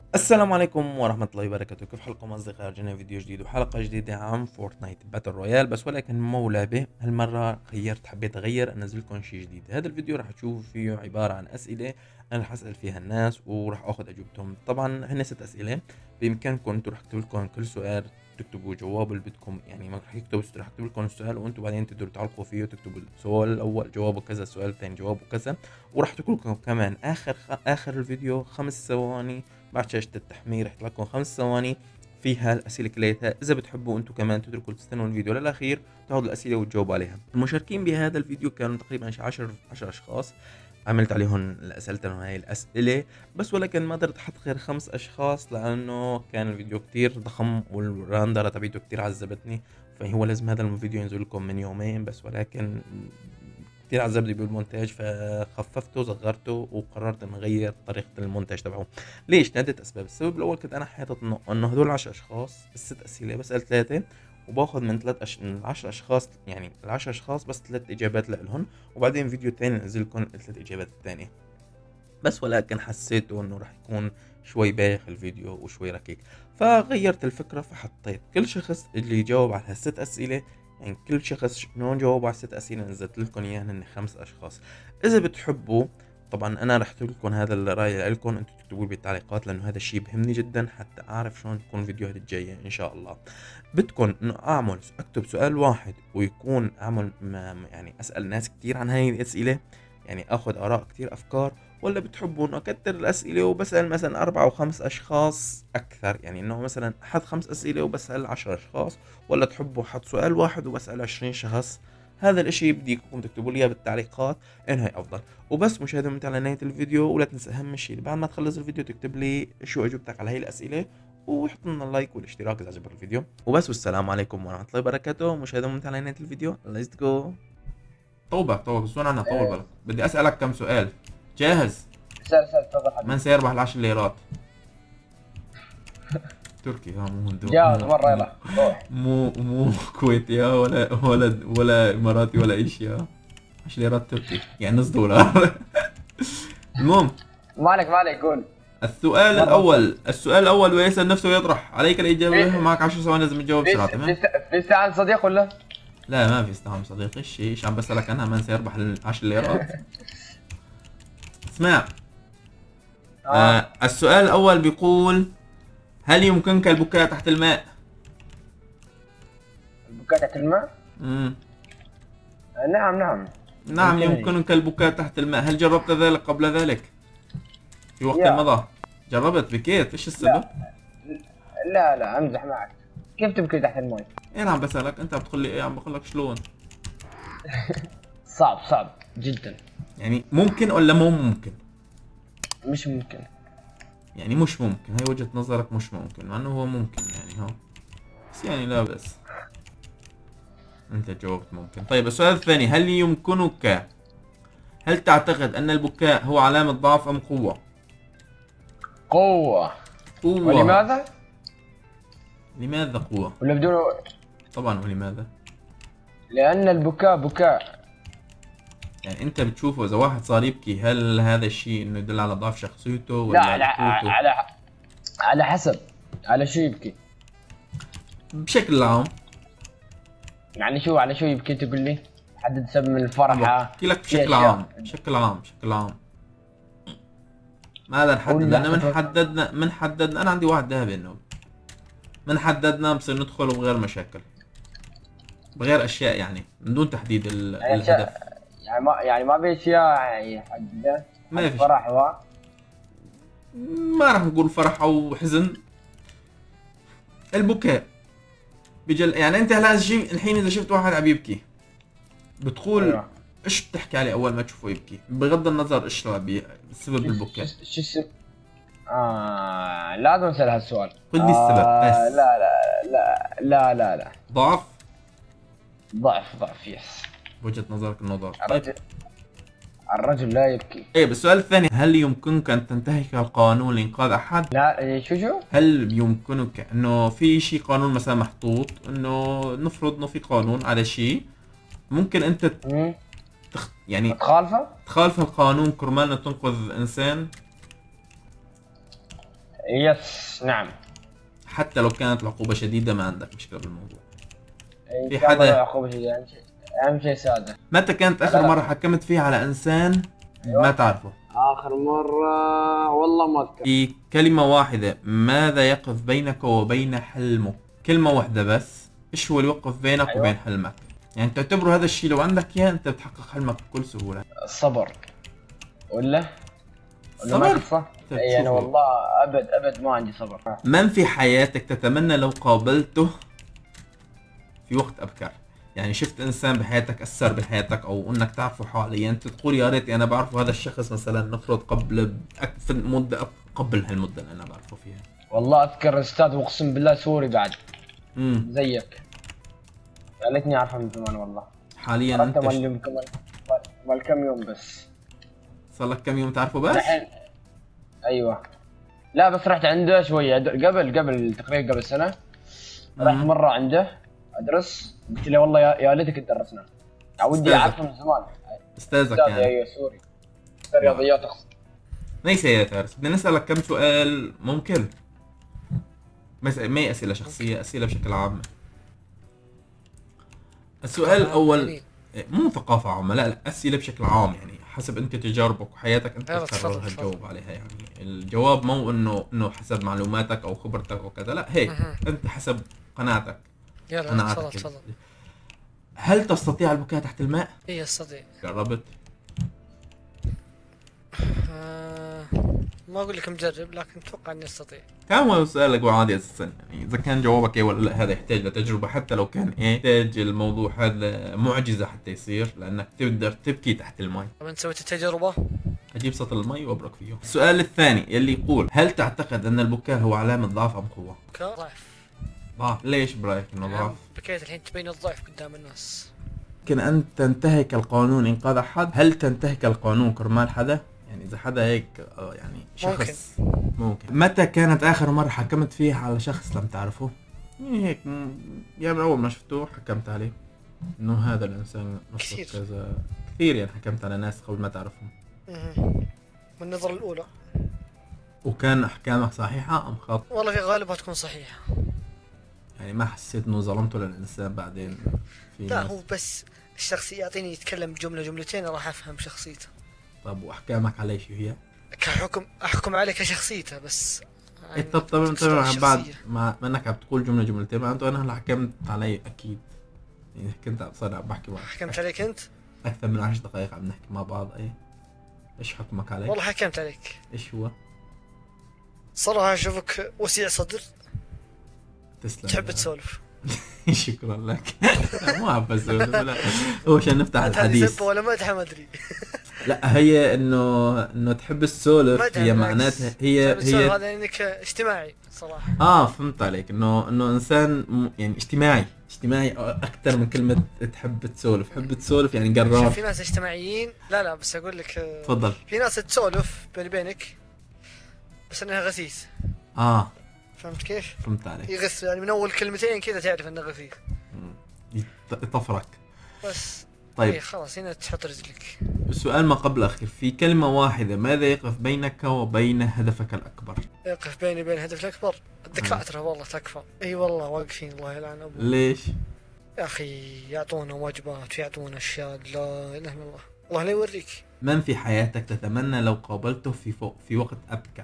السلام عليكم ورحمة الله وبركاته. كيف حالكم أصدقائي؟ رجعنا فيديو جديد وحلقة جديدة عن فورتنايت باتل رويال، بس ولكن مو لعبة. هالمرة حبيت أغير أنزل لكم شيء جديد. هذا الفيديو راح تشوفوا فيه عبارة عن أسئلة أنا راح أسأل فيها الناس وراح أخذ أجوبتهم. طبعا هن 6 أسئلة، بإمكانكم أنتم راح أكتب لكم كل سؤال تكتبوا جواب اللي بدكم، يعني ما راح يكتب، راح أكتب لكم السؤال وأنتم بعدين تقدروا تعلقوا فيه وتكتبوا السؤال الأول جوابه كذا، السؤال الثاني جوابه كذا. وراح أترك لكم كمان آخر الفيديو 5 ثواني بعد شاشة التحميل، رح لكم 5 ثواني فيها الأسئلة كلياتها. إذا بتحبوا أنتم كمان تتركوا تستنوا الفيديو للأخير تاخذوا الأسئلة وتجاوبوا عليها. المشاركين بهذا الفيديو كانوا تقريبا شي 10 أشخاص، عملت عليهم أسئلتهم هاي الأسئلة، بس ولكن ما قدرت أحط غير 5 أشخاص لأنه كان الفيديو كتير ضخم والراندرة تبعته كتير عذبتني. فهو لازم هذا الفيديو ينزل لكم من يومين، بس ولكن كتير عذبني بالمونتاج فخففته صغرته وقررت اني اغير طريقة المونتاج تبعه. ليش؟ لعدة اسباب. السبب الاول كنت انا حاطط انه هدول 10 اشخاص، ال6 اسئلة بسأل 3 وباخذ من 10 اشخاص، يعني ال10 اشخاص بس 3 اجابات لهم، وبعدين فيديو تاني انزل لكم ال3 اجابات التانية. بس ولكن حسيته انه راح يكون شوي بايخ الفيديو وشوي ركيك، فغيرت الفكرة. فحطيت كل شخص اللي يجاوب على هال6 اسئلة، يعني كل شخص منهم جاوب على 6 اسئلة نزلت لكم اياها هن 5 اشخاص. اذا بتحبوا طبعا انا رح اكتب لكم هذا الرأي لكم، انتم تكتبوا لي بالتعليقات لانه هذا الشيء بهمني جدا حتى اعرف شلون تكون الفيديوهات الجاية ان شاء الله. بدكم انه اكتب سؤال واحد ويكون اعمل يعني اسأل ناس كتير عن هاي الاسئلة، يعني اخذ اراء كتير افكار، ولا بتحبوا انه اكتر الاسئله وبسال مثلا 4 و5 اشخاص اكثر، يعني انه مثلا احط 5 اسئله وبسال 10 اشخاص، ولا تحبوا احط سؤال واحد وبسال 20 شخص؟ هذا الاشي بديكم تكتبوا لي إياه بالتعليقات انه هي افضل. وبس مشاهدة ممتعة لنهاية الفيديو، ولا تنسى اهم شيء بعد ما تخلص الفيديو تكتب لي شو اجوبتك على هاي الاسئله، وحط لنا اللايك والاشتراك اذا عجبك الفيديو. وبس، والسلام عليكم ورحمه الله وبركاته. مشاهدة ممتعة لنهاية الفيديو، ليتس جو. طوبة بس انا طول ايه. بالك، بدي اسالك كم سؤال. جاهز؟ سال تفضل من حبيبي. سيربح ال10 ليرات؟ تركي، ها، مو جاهز مرة، يلا روح. مو كويتي، ها، ولا اماراتي ولا اي شيء، ها. 10 ليرات تركي يعني نص دولار. المهم، ما عليك قول. مرة وثانية. السؤال الاول ويسال نفسه ويطرح عليك الاجابه، في معك 10 ثواني لازم تجاوب في بسرعه، تمام؟ في استعان صديق ولا؟ لا، ما في استهام صديقي. ايش عم بسالك عنها؟ من سيربح ال10 ليرات؟ اسمع. السؤال الاول بيقول: هل يمكنك البكاء تحت الماء؟ البكاء تحت الماء؟ مم. نعم. نعم، يمكنني. يمكنك البكاء تحت الماء. هل جربت ذلك قبل ذلك في وقت يا مضى؟ جربت؟ بكيت؟ ايش السبب؟ لا لا امزح معك. كيف تبكي تحت الماء؟ انا عم بسألك، انت بتقول لي ايه، عم بقول لك شلون. صعب جدا. يعني ممكن ولا مو ممكن؟ مش ممكن. يعني مش ممكن، هي وجهة نظرك مش ممكن، مع انه هو ممكن يعني، ها. بس يعني لا بأس، انت جاوبت ممكن. طيب السؤال الثاني: هل تعتقد ان البكاء هو علامة ضعف ام قوة؟ قوة. قوة. ولماذا؟ لماذا قوة؟ ولا بدون؟ طبعا، ولماذا؟ لأن البكاء بكاء. يعني انت بتشوفه اذا واحد صار يبكي، هل هذا الشيء انه يدل على ضعف شخصيته لا ولا قوته؟ على حسب. على شو يبكي؟ بشكل عام. يعني شو على شو يبكي تقول لي؟ حدد سبب من الفرحة. بحكي لك في بشكل أشياء. عام، بشكل عام. ماذا نحدد؟ قول لا لأن من حددنا أنا عندي واحد ذهبي، إنه من حددنا بصير ندخل بغير مشاكل، بغير أشياء، يعني من دون تحديد يعني الهدف. يعني ما في اشياء يحددها. ما فيش. فرح ما راح نقول فرح أو حزن. البكاء يعني أنت هلا شيء الحين إذا شفت واحد عم يبكي بتقول ايوه. إيش بتحكي عليه أول ما تشوفه يبكي، بغض النظر إيش سبب البكاء؟ شو السبب؟ لازم اسال هالسؤال. قل لي السبب بس. لا. ضعف. ضعف يس. بوجهة نظرك انه ضعف. طيب. الرجل لا يبكي. ايه، بالسؤال الثاني: هل يمكنك ان تنتهك القانون لانقاذ احد؟ لا إيه، شو؟ هل يمكنك انه في شيء قانون مثلا محطوط، انه نفرض انه في قانون على شيء، ممكن انت يعني تخالفه؟ تخالف القانون كرمال انه تنقذ انسان؟ يس نعم. حتى لو كانت العقوبة شديدة ما عندك مشكلة بالموضوع. إن في شاء الله حدا عقوبة شديدة، أهم شيء سادة. متى كانت آخر لا. مرة حكمت فيها على إنسان ما تعرفه؟ آخر مرة والله ما أذكر. في كلمة واحدة، ماذا يقف بينك وبين حلمك؟ كلمة واحدة بس، إيش هو اللي يوقف بينك وبين حلمك؟ يعني تعتبره هذا الشيء لو عندك إياه أنت بتحقق حلمك بكل سهولة. الصبر ولا ما صبر؟ قصة؟ اي انا والله ابد ما عندي صبر. من في حياتك تتمنى لو قابلته في وقت ابكر؟ يعني شفت انسان بحياتك اثر بحياتك او انك تعرفه حاليا تقول يا ريت انا بعرفه هذا الشخص مثلا نفرض قبل في مده قبل هالمده اللي انا بعرفه فيها. والله اذكر استاذ واقسم بالله سوري بعد زيك، يا ليتني اعرفه من زمان والله. حاليا انت مال كم يوم بس. صار لك كم يوم تعرفه بس؟ الحين ايوه، لا بس رحت عنده شويه قبل تقريبا قبل سنه. رحت مره عنده ادرس، قلت له والله يا ليتك تدرسنا، ودي اعرفه من زمان. استاذك يعني؟ ايوه سوري، رياضيات اقصد. ليس يا فارس، بدنا نسألك كم سؤال ممكن؟ ما هي أسئلة شخصية، أسئلة بشكل عام. السؤال الأول مو ثقافة عامة، لا أسئلة بشكل عام، يعني حسب أنت تجاربك وحياتك أنت تقرر تجاوب عليها. يعني الجواب مو إنه حسب معلوماتك أو خبرتك أو كذا، لا هيك أنت حسب قناعتك. يلا تفضل. هل تستطيع البكاء تحت الماء؟ اي استطيع. جربت؟ ما اقول لك مجرب، لكن اتوقع اني استطيع. كان هو سؤالك عادي اساسا، يعني اذا كان جوابك ايه ولا لا هذا يحتاج لتجربه، حتى لو كان ايه يحتاج الموضوع هذا معجزه حتى يصير، لانك تقدر تبكي تحت المي. طب انت سويت التجربه؟ اجيب سطل المي وابرك فيه. السؤال الثاني يلي يقول هل تعتقد ان البكاء هو علامه ضعف ام قوه؟ ضعف. ليش برايك انه ضعف؟ بكيت الحين تبين الضعف قدام الناس. يمكن ان تنتهك القانون انقاذ احد. هل تنتهك القانون كرمال حدا؟ يعني اذا حدا هيك يعني شخص ممكن. متى كانت اخر مرة حكمت فيها على شخص لم تعرفه؟ يعني هيك يعني من اول ما شفته حكمت عليه انه هذا الانسان نصف كذا. كثير يعني حكمت على ناس قبل ما تعرفهم. من النظرة الاولى. وكان احكامك صحيحة ام خاطئة؟ والله في غالبها تكون صحيحة. يعني ما حسيت انه ظلمته للانسان بعدين؟ في لا ناس. هو بس الشخص يعطيني يتكلم جملة جملتين راح افهم شخصيته. طب واحكامك عليه شو هي؟ كحكم احكم عليه كشخصيته بس. يعني طب انت بعد ما انك عم تقول جملة جملتين معناته انا هلا حكمت علي اكيد. يعني كنت بصير عم بحكي معك. حكمت عليك انت؟ اكثر من 10 دقائق عم نحكي مع بعض. ايه ايش حكمك علي؟ والله حكمت عليك. ايش هو؟ صراحة اشوفك وسيع صدر. تسلم. تحب تسولف. شكرا لك. مو عم بسولف، لا هو عشان نفتح الحديث. ولا مدحة ما ادري. لا هي انه تحب السولف، هي معناتها هي هذا انك اجتماعي صراحة. فهمت عليك، انه انسان يعني اجتماعي اكثر من كلمة تحب تسولف. حب تسولف يعني قراب. في ناس اجتماعيين، لا بس اقول لك تفضل. في ناس تسولف بيني بينك بس انها غثيث. فهمت كيف؟ فهمت عليك. يغث يعني من اول كلمتين كذا تعرف انه غثيث. يطفرك. بس طيب إيه خلاص هنا تحط رجلك. السؤال ما قبل اخير، في كلمة واحدة ماذا يقف بينك وبين هدفك الاكبر؟ يقف بيني وبين هدفك الاكبر الدكاترة والله تكفى. اي والله واقفين الله يلعن ابوه. ليش؟ يا اخي يعطونا واجبات ويعطونا اشياء لا اله الا الله، الله لا يوريك. من في حياتك تتمنى لو قابلته في وقت ابكر؟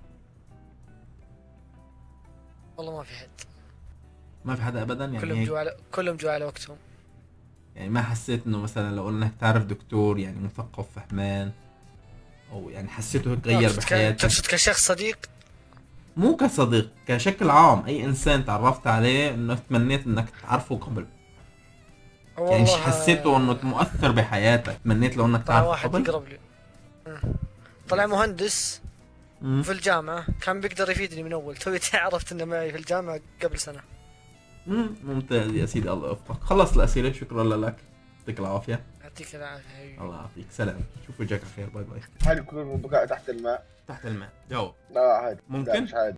والله ما في حد. ما في حدا ابدا؟ يعني كلهم جوا على وقتهم. يعني ما حسيت انه مثلا لو انك تعرف دكتور يعني مثقف فهمان او يعني حسيته تغير بحياتك؟ تقصد كشخص صديق؟ مو كصديق، كشكل عام اي انسان تعرفت عليه انه تمنيت انك تعرفه قبل. يعني حسيته انه مؤثر بحياتك تمنيت لو انك تعرفه واحد قبل؟ يقرب لي طلع مهندس في الجامعة كان بيقدر يفيدني من اول، توي عرفت انه معي في الجامعة قبل سنة. ممتاز يا سيدي، الله يوفقك. خلص الاسئله، شكرا لك، يعطيك العافيه. يعطيك العافيه. الله يعافيك، سلام، شوف وجهك على خير، باي باي. هل يكون البكاء تحت الماء؟ تحت الماء، جاوب. لا عادي. ممكن؟ لا مش عادي.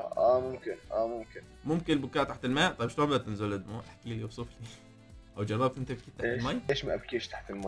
ممكن البكاء تحت الماء. طيب شلون بدها تنزل الدموع؟ احكي لي، اوصف لي. او جربت انت تبكي تحت المي؟ ليش ما ابكيش تحت المي؟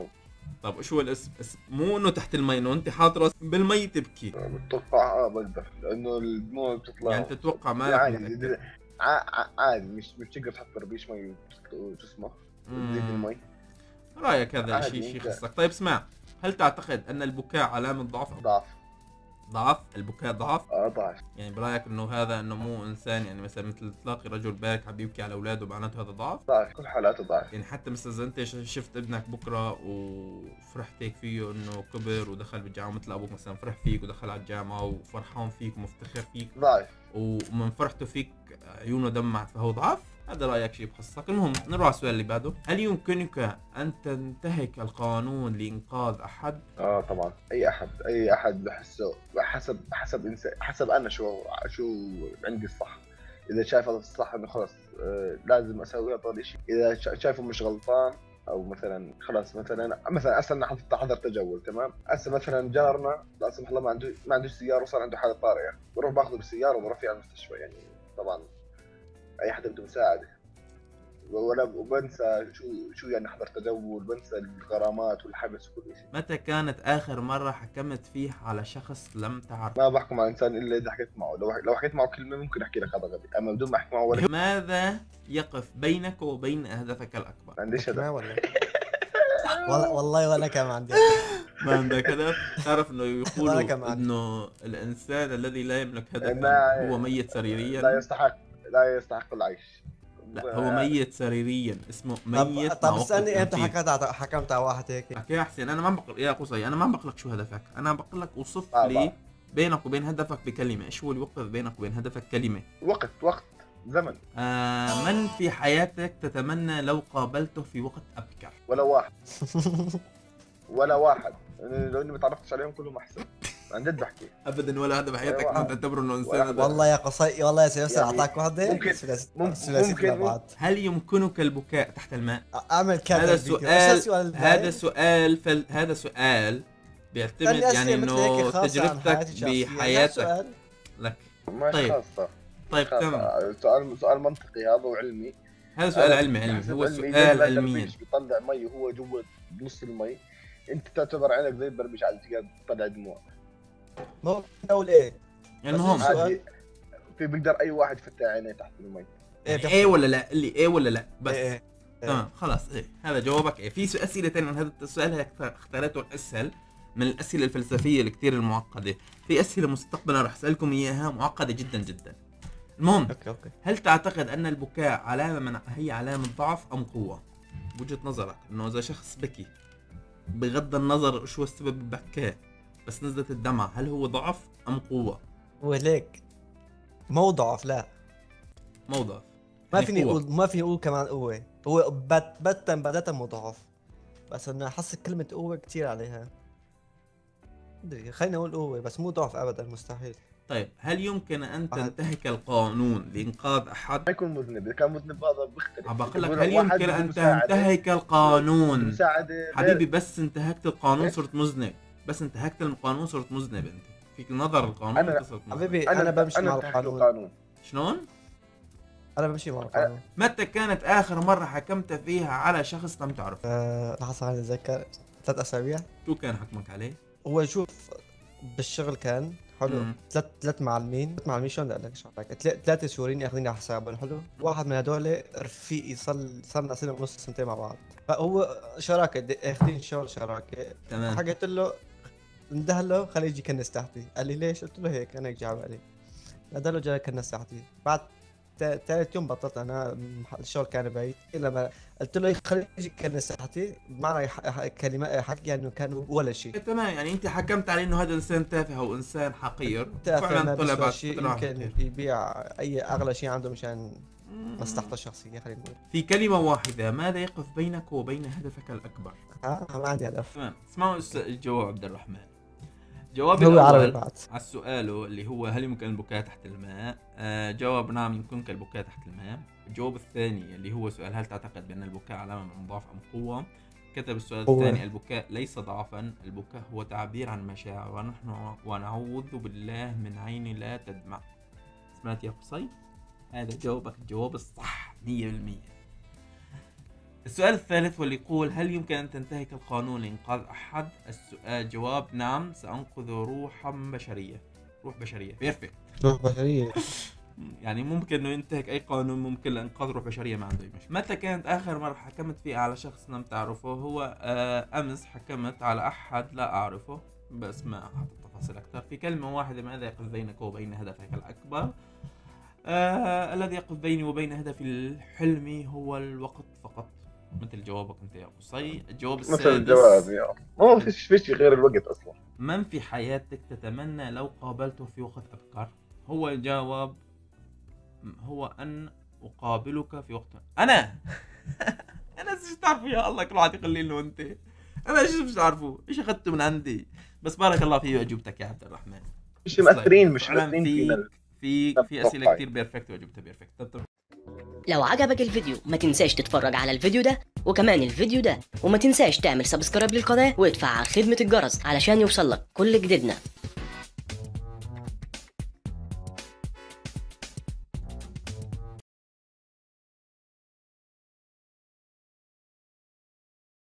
طب شو الاسم؟ مو انه تحت المي، انه انت حاط راسك بالمي تبكي. بتوقع بقدر، لانه الدموع بتطلع يعني تتوقع مالك عادي. متأكد؟ عادي، مش تقدر تحط ربيش مي شو اسمه تزيد المي. رايك هذا عادي شيء انت. خصك. طيب اسمع، هل تعتقد ان البكاء علامة ضعف؟ ضعف. ضعف؟ البكاء ضعف؟ ضعف. يعني برايك انه هذا انه مو انسان، يعني مثلا مثل تلاقي رجل بالك عم يبكي على اولاده معناته هذا ضعف؟ ضعف، كل حالاته ضعف. يعني حتى مثلا اذا انت شفت ابنك بكره وفرحت هيك فيه انه كبر ودخل بالجامعه، مثل ابوك مثلا فرح فيك ودخل على الجامعه وفرحان فيك ومفتخر فيك، ضعف. ومن فرحته فيك عيونه دمعت، فهو ضعف؟ هذا رايك شيء بخصك. المهم نروح على السؤال اللي بعده. هل يمكنك ان تنتهك القانون لانقاذ احد؟ طبعا، اي احد بحسه حسب انسان، حسب انا شو عندي الصح. اذا شايف هذا الصح انه خلاص لازم اسوي هذا الشيء. اذا شايفه مش غلطان، او مثلا خلاص مثلا هسه حضر تجول، تمام. هسه مثلا جارنا لا سمح الله ما عندوش سياره وصار عنده حاله طارئه، بروح باخذه بالسياره وبروح فيه على المستشفى. يعني طبعا اي حدا بده مساعده، وبنسى شو يعني حضر تجول، بنسى الغرامات والحبس وكل شيء. متى كانت اخر مره حكمت فيه على شخص لم تعرف؟ ما بحكم على انسان الا اذا حكيت معه. لو حكيت معه كلمه ممكن احكي لك هذا غبي، اما بدون ما احكي معه ولا ماذا يقف بينك وبين هدفك الاكبر؟ ما عنديش ما هدف. ولا والله ولا كان عندي. ما عندك هدف؟ تعرف انه ولا يقولوا كمان. انه الانسان الذي لا يملك هدفا ما- هو ميت سريريا. لا يستحق العيش. لا، هو ميت سريريا، اسمه ميت طب مع وقت استني، انت التنفيذ. حكمت على واحد هيك؟ اوكي يا حسين، انا ما بقول يا قصي، انا ما بقول لك شو هدفك، انا بقول لك اوصف بعرف. لي بينك وبين هدفك بكلمه، ايش هو اللي يوقف بينك وبين هدفك؟ كلمه. وقت زمن. من في حياتك تتمنى لو قابلته في وقت ابكر؟ ولا واحد لو اني ما تعرفتش عليهم كلهم احسن. عن جد بحكي. ابدا ولا هذا بحياتك ولا ما تعتبره انه انسان؟ هذا والله يا قصي، والله يا سيف يعني اعطاك وحده ممكن هل يمكنك البكاء تحت الماء؟ اعمل كذا. هذا سؤال، هذا سؤال بيعتمد يعني انه تجربتك بحياتك لك. مش طيب. خاصة. طيب تمام، سؤال منطقي هذا وعلمي. هذا سؤال علمي، هو سؤال علميا. بيطلع مي وهو جوا بنص المي، انت تعتبر عينك زي البربش على تقعد تطلع دموع. مو اقول ايه المهم عادي، في بيقدر اي واحد يفتح عينيه تحت المي. ايه ولا لا؟ اللي ايه ولا لا بس. ايه تمام خلاص، ايه هذا جوابك. ايه في اسئله ثانيه عن هذا السؤال هيك اختارته الاسهل من الاسئله الفلسفيه الكثير المعقده. في اسئله مستقبلا راح اسالكم اياها معقده جدا جدا. المهم اوكي. هل تعتقد ان البكاء هي علامه ضعف ام قوه؟ بوجهه نظرك انه اذا شخص بكي بغض النظر شو السبب بكاه بس نزلت الدمعه، هل هو ضعف ام قوه؟ وليك مو ضعف، لا مو ضعف، ما يعني فيني قوة. اقول، ما فيني اقول كمان قوه. هو بدأت مو ضعف، بس انه احس كلمه قوه كثير عليها. ادري، خلينا نقول قوه بس مو ضعف ابدا، مستحيل. طيب هل يمكن ان أحد. تنتهك القانون لانقاذ احد؟ ما يكون مذنب، اذا كان مذنب هذا بيختلف. عم بقول لك هل يمكن ان تنتهك القانون؟ حبيبي بس انتهكت القانون صرت مذنب، بس انتهكت القانون صرت مذنب. انت فيك نظر القانون انت صرت مذنب. حبيبي انا بمشي مع القانون. شلون؟ انا بمشي مع القانون. متى كانت اخر مرة حكمت فيها على شخص لم تعرف؟ لحظه خليني اتذكر. 3 اسابيع. شو كان حكمك عليه؟ هو شوف، بالشغل كان حلو. ثلاث معلمين شلون بدي اقول لك شغلك، 3 سوريين ياخذين على حسابهم. حلو. واحد من هدول رفيقي صار سنه ونص، سنتين مع بعض. فهو شراكه، اخذين شغل شراكه. تمام. حكيت له، انده له خليه يجي يكنس تحتي. قال لي ليش؟ قلت له هيك انا هيك جاي على بالي. نادى له جاي يكنس تحتي. بعد ثالث يوم بطلت، انا الشغل كان بعيد. لما قلت له خليه يجي يكنس تحتي، بمعنى كلمه حكي انه كان ولا شيء. تمام، يعني انت حكمت عليه انه هذا انسان تافه او انسان حقير. فعلا طلع طلع بعد شيء فترة يمكن واحدة. يبيع اي اغلى شيء عنده مشان مصلحته الشخصيه، خلينا نقول. في كلمة واحدة، ماذا يقف بينك وبين هدفك الأكبر؟ ما عندي هدف. تمام، اسمعوا الجواب عبد الرحمن. جواب هو عربي الأول بعد. على السؤال اللي هو هل يمكن البكاء تحت الماء؟ جواب نعم يمكنك البكاء تحت الماء. الجواب الثاني اللي هو سؤال هل تعتقد بأن البكاء علامة من ضعف أم قوة؟ كتب السؤال قوة. الثاني البكاء ليس ضعفا، البكاء هو تعبير عن مشاعر ونعوذ بالله من عين لا تدمع. سمعت يا قصي؟ هذا جوابك الجواب الصح 100%. السؤال الثالث واللي يقول: هل يمكن أن تنتهك القانون لإنقاذ أحد؟ السؤال جواب: نعم، سأنقذ روحا بشرية. روح بشرية، بيرفكت. روح بشرية. يعني ممكن انه ينتهك اي قانون ممكن لانقاذ روح بشريه، ما عنده مش. متى كانت اخر مره حكمت فيها على شخص لم تعرفه؟ هو امس حكمت على احد لا اعرفه، بس ما اعطيت تفاصيل اكثر. في كلمه واحده: ماذا يقف بينك وبين هدفك الاكبر؟ الذي يقف بيني وبين هدفي الحلمي هو الوقت فقط، مثل جوابك انت يا قصي. الجواب مثل السادس: الجواب يا ما فيش غير الوقت اصلا. من في حياتك تتمنى لو قابلته في وقت ابكر؟ هو الجواب هو أن أقابلك في وقت أنا أنا ايش تعرفوا يا الله، كل واحد يقول لي إنه أنت. أنا ايش مش تعرفوا إيش أخذته من عندي. بس بارك الله فيه وأجوبتك يا عبد الرحمن. مش مأثرين فينا. في أسئلة كتير بيرفكت وأجوبتها بيرفكت. لو عجبك الفيديو ما تنساش تتفرج على الفيديو ده وكمان الفيديو ده، وما تنساش تعمل سبسكرايب للقناة وادفع على خدمة الجرس علشان يوصلك كل جديدنا.